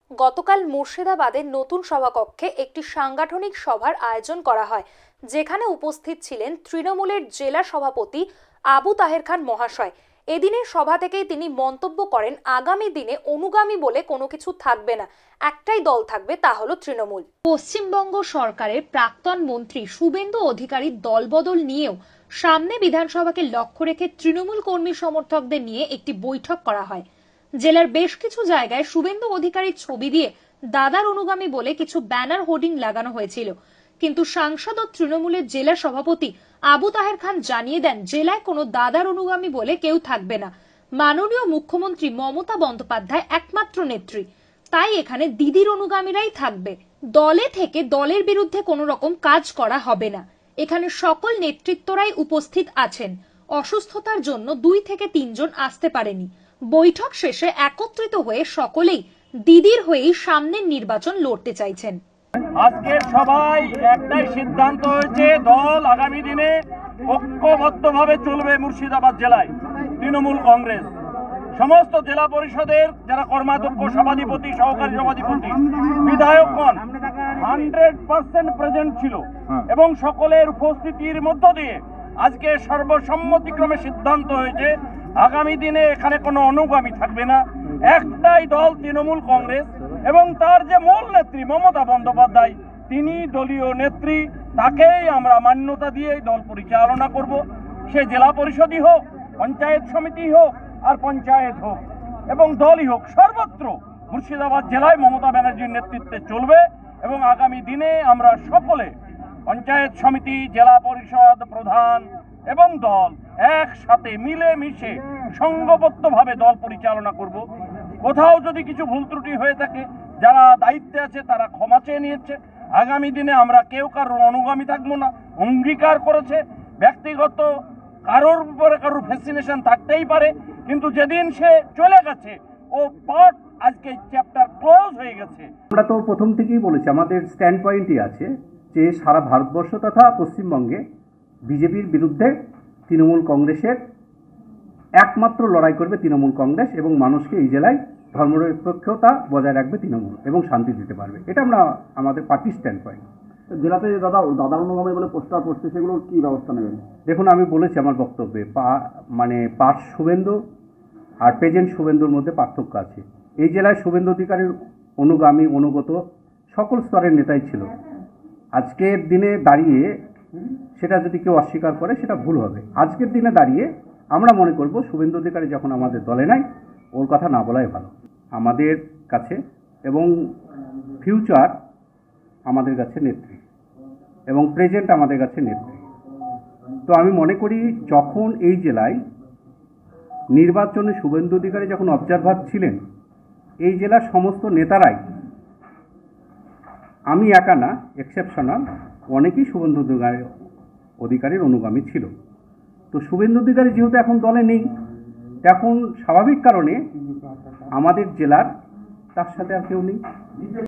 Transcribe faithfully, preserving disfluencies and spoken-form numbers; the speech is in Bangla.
গতকাল মুর্শিদাবাদের নতুন সভাকক্ষে একটি সাংগঠনিক সভার আয়োজন করা হয়, যেখানে উপস্থিত ছিলেন তৃণমূলের জেলা সভাপতি আবু তাহের খান মহাশয়। এদিনের সভা থেকেই তিনি মন্তব্য করেন, আগামী দিনে অনুগামী বলে কোনো কিছু থাকবে না, একটাই দল থাকবে, তা হলো তৃণমূল। পশ্চিমবঙ্গ সরকারের প্রাক্তন মন্ত্রী শুভেন্দু অধিকারীর দলবদল নিয়েও সামনে বিধানসভাকে লক্ষ্য রেখে তৃণমূল কর্মী সমর্থকদের নিয়ে একটি বৈঠক করা হয়। জেলার বেশ কিছু জায়গায় শুভেন্দু অধিকারীর ছবি দিয়ে দাদার অনুগামী বলে কিছু ব্যানার হোর্ডিং লাগানো হয়েছিল, কিন্তু সাংসদ ও তৃণমূলের জেলা সভাপতি আবু তাহের খান জানিয়ে দেন, জেলায় কোনো দাদার অনুগামী বলে কেউ থাকবে না। মাননীয় মুখ্যমন্ত্রী মমতা বন্দ্যোপাধ্যায় একমাত্র নেত্রী, তাই এখানে দিদির অনুগামীরাই থাকবে। দলে থেকে দলের বিরুদ্ধে কোনো রকম কাজ করা হবে না। এখানে সকল নেতৃত্বরাই উপস্থিত আছেন। অসুস্থতার জন্য দুই থেকে তিনজন আসতে পারেনি। বৈঠক শেষে একত্রিত হয়ে সকলেই দিদির হয়েই সামনের নির্বাচন লড়তে চাইছেন। আজকের সবাই একটাই সিদ্ধান্ত হয়েছে, দল আগামী দিনে ঐক্যবদ্ধভাবে চলবে। মুর্শিদাবাদ জেলায় তৃণমূল কংগ্রেস সমস্ত জেলা পরিষদের যারা কর্মাধ্যক্ষ, সভাধিপতি, সহকারী সভাধিপতি, বিধায়কগণ হান্ড্রেড পার্সেন্ট প্রেজেন্ট ছিল এবং সকলের উপস্থিতির মধ্য দিয়ে আজকে সর্বসম্মতিক্রমে সিদ্ধান্ত হয়েছে, আগামী দিনে এখানে কোনো অনুগামী থাকবে না, একটাই দল তৃণমূল কংগ্রেস। এবং তার যে মূল নেত্রী মমতা বন্দ্যোপাধ্যায়, তিনি দলীয় নেত্রী, তাকেই আমরা মান্যতা দিয়ে দল পরিচালনা করব। সে জেলা পরিষদই হোক, পঞ্চায়েত সমিতি হোক, আর পঞ্চায়েত হোক এবং দলই হোক, সর্বত্র মুর্শিদাবাদ জেলায় মমতা ব্যানার্জির নেতৃত্বে চলবে। এবং আগামী দিনে আমরা সকলে পঞ্চায়েত সমিতি, জেলা পরিষদ প্রধান এবং দল একসাথে মিলে মিশে সংঘবদ্ধভাবে দল পরিচালনা করব। কোথাও যদি কিছু ভুল ত্রুটি হয়ে থাকে, যারা দায়িত্বে আছে তারা ক্ষমা চেয়ে নিয়েছে। আগামী দিনে আমরা কেউ কারোর অনুগামী থাকবো না, অঙ্গীকার করেছে। ব্যক্তিগত কারোর উপরে কারোর ফ্যাসিনেশন থাকতেই পারে, কিন্তু যেদিন সে চলে গেছে ও পার্ট, আজকে চ্যাপ্টার ক্লোজ হয়ে গেছে। আমরা তো প্রথম থেকেই বলেছি, আমাদের স্ট্যান্ড পয়েন্টই আছে যে সারা ভারতবর্ষ তথা পশ্চিমবঙ্গে বিজেপির বিরুদ্ধে তৃণমূল কংগ্রেসের একমাত্র লড়াই করবে তৃণমূল কংগ্রেস, এবং মানুষকে এই জেলায় ধর্মনিরপেক্ষতা বজায় রাখবে তৃণমূল এবং শান্তি দিতে পারবে। এটা আমরা আমাদের পার্টির স্ট্যান্ড পয়েন্ট। জেলাতে দাদা দাদার অনুগামী বলে পোস্টার পড়ছে, সেগুলোর কী ব্যবস্থা নেবেন? দেখুন, আমি বলেছি আমার বক্তব্যে, পা মানে পাস শুভেন্দু আর প্রেজেন্ট শুভেন্দুর মধ্যে পার্থক্য আছে। এই জেলায় শুভেন্দু অধিকারীর অনুগামী অনুগত সকল স্তরের নেতাই ছিল। আজকের দিনে দাঁড়িয়ে সেটা যদি কেউ অস্বীকার করে সেটা ভুল হবে। আজকের দিনে দাঁড়িয়ে আমরা মনে করব শুভেন্দু অধিকারী যখন আমাদের দলে নাই, ওর কথা না বলাই ভালো আমাদের কাছে, এবং ফিউচার আমাদের কাছে নেত্রী এবং প্রেজেন্ট আমাদের কাছে নেত্রী। তো আমি মনে করি যখন এই জেলায় নির্বাচনে শুভেন্দু অধিকারী যখন অবজারভার ছিলেন, এই জেলার সমস্ত নেতারাই, আমি একা না, এক্সেপশনাল অনেকেই শুভেন্দু অধিকারীর অনুগামী ছিল। তো শুভেন্দু অধিকারী যেহেতু এখন দলে নেই, এখন স্বাভাবিক কারণে আমাদের জেলার তার সাথে আর কেউ নেই।